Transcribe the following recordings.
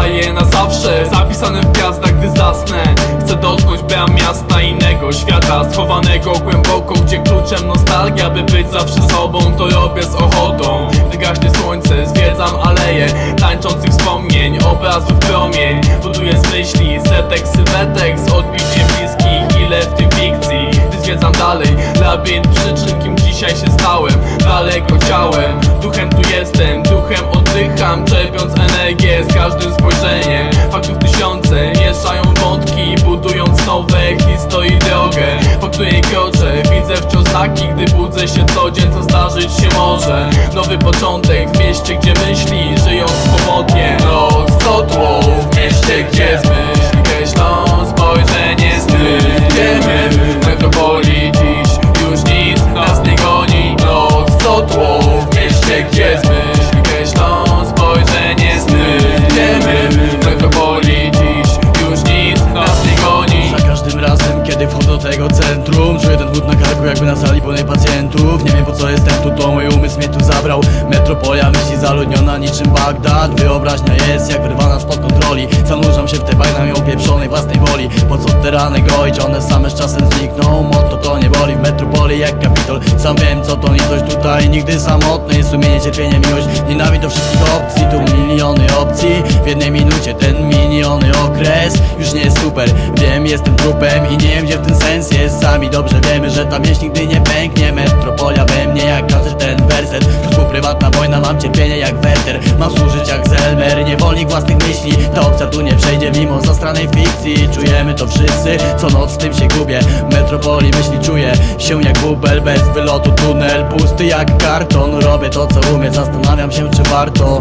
zostaje na zawsze zapisane w gwiazdach, gdy zasnę. Chcę dotknąć bram miasta innego świata, schowanego głęboko, gdzie kluczem nostalgia, by być zawsze sobą. To robię z ochotą. Gdy gaśnie słońce, zwiedzam aleje tańczących wspomnień, obrazów promień. Buduję z myśli setek sylwetek z odbiciem bliskich. Ile w tym fikcji, gdy zwiedzam dalej labirynt przyczyn, kim dzisiaj się stałem. Daleko ciałem, duchem tu jestem, duchem oddycham, czerpiąc energię z każdym spojrzeniem. Faktów tysiące, mieszają wątki, budując nowe historii drogę, po której kroczę. Widzę wciąż znaki, gdy budzę się co dzień, co zdarzyć się może. Nowy początek w mieście, gdzie myśli żyją swobodnie. Noc co tło w mieście, gdzie zmyśl kreślą spojrzenie styl. Wiemy, w metropolii dziś już nic nas nie goni. Noc co tło w mieście, gdzie zmyśl kreślą spojrzenie styl. Wiemy, w metropolii dziś już nic nas nie goni. Za każdym razem, kiedy wchodzę do tego centrum, czuję ten chłód na karku, jakby na sali pełnej pacjentów. Nie wiem, po co jestem tu, to mój umysł mnie tu zabrał. Metropolia myśli zaludniona niczym Bagdad. Wyobraźnia jest jak wyrwana spod kontroli. Zanurzam się w te bagna mimo pieprzonej własnej woli. Po co te rany goić, one same z czasem znikną. Motto to nie boli, w metropolii jak Kapitol. Sam wiem co to litość, tutaj nigdy samotny. Jest sumienie, cierpienie, miłość, nienawiść wszystkich opcji. Tu miliony opcji, w jednej minucie ten miniony okres już nie jest super. Wiem, jestem trupem i nie wiem, gdzie w ten sens jest. Sami dobrze wiemy, że ta wieś nigdy nie pęknie. Metropolia we mnie jak każdy ten werset. To prywatna wojna, mam cierpienie jak Werter. Mam służyć jak Zelmer, niewolnik własnych myśli. Ta opcja tu nie przejdzie mimo zastranej fikcji. Czujemy to wszyscy, co noc w tym się gubię. W metropolii myśli czuję się jak bubel bez wylotu. Tunel pusty jak karton. Robię to co umiem, zastanawiam się czy warto.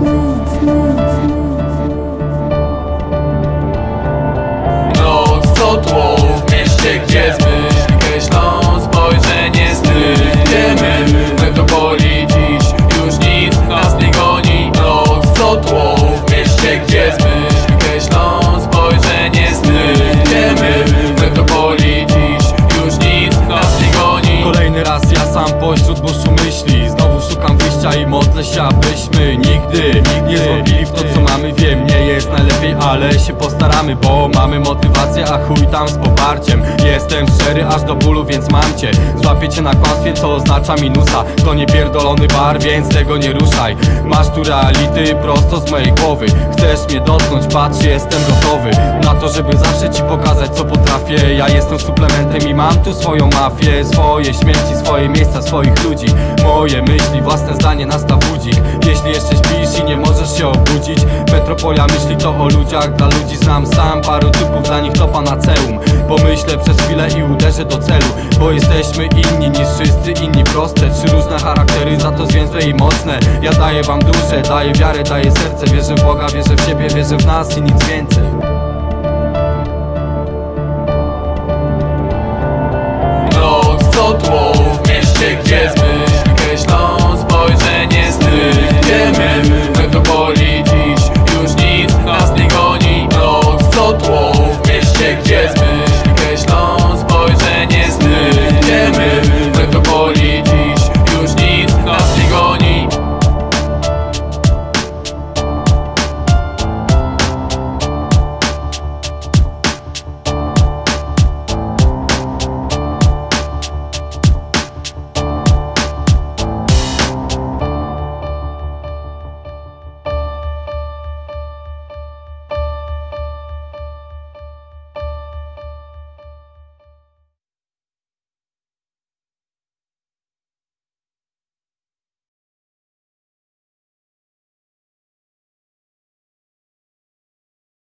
Noc co tło w mieście, gdzie zmyśl kreślą spojrzenie styl. Wiemy, w metropolii dziś już nic nas nie goni. Noc co tło w mieście, gdzie zmyśl kreślą spojrzenie styl. Wiemy, w metropolii dziś już nic nas nie goni. Kolejny raz ja sam pośród buszu myśli. Znowu szukam wyjścia i modlę się, abyśmy nigdy nie zwątpili w to co mamy. Wiem, nie jest najlepiej, ale się postaramy, bo mamy motywację, a chuj tam z poparciem. Jestem szczery aż do bólu, więc mam cię. Złapię cię na kłamstwie, co oznacza minusa. To nie pierdolony bar, więc tego nie ruszaj. Masz tu reality prosto z mojej głowy. Chcesz mnie dotknąć, patrz, jestem gotowy na to, żeby zawsze ci pokazać co potrafię. Ja jestem suplementem i mam tu swoją mafię. Swoje śmierci, swoje miejsca, swoich ludzi. Moje myśli, własne zdanie nastaw budzik. Jeśli jeszcze śpisz i nie możesz się obudzić, metropolia myśli to o ludziach. Dla ludzi znam sam paru typów, dla nich to panaceum. Pomyślę przez chwilę i uderzę do celu, bo jesteśmy inni niż wszyscy inni. Proste, trzy różne charaktery, za to zwięzłe i mocne. Ja daję wam duszę, daję wiarę, daję serce. Wierzę w Boga, wierzę w siebie, wierzę w nas i nic więcej.